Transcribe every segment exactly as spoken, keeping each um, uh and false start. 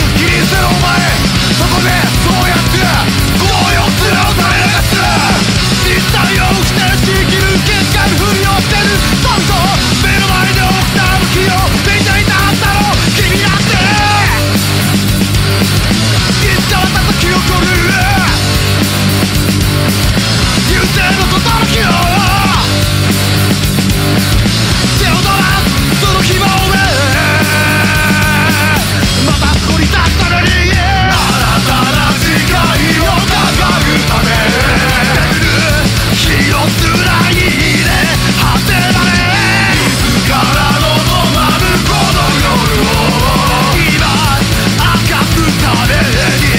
気にせろお前、そこでそうやって強欲すらを垂れ流す。実際を否定し生きる結果にふりをしてる。そうそう目の前で起きた武器を見ていたはずだろ君だって。いつかまた時起こる流星の轟を手を取らんその希望でまたここに立つために新たな世界を掲ぐため火をつないで果てまで自ら望まぬこの夜を今明かすために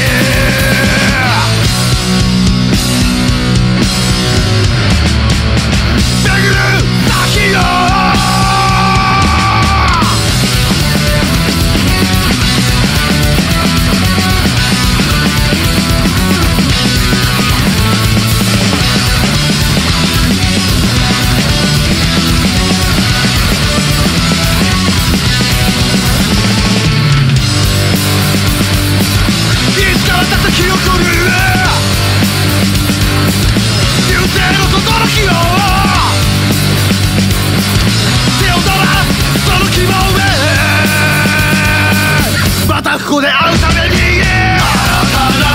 廻る朝日よいつからだって記憶をる流星の轟を手を取らその希望でまたここで会うために新たな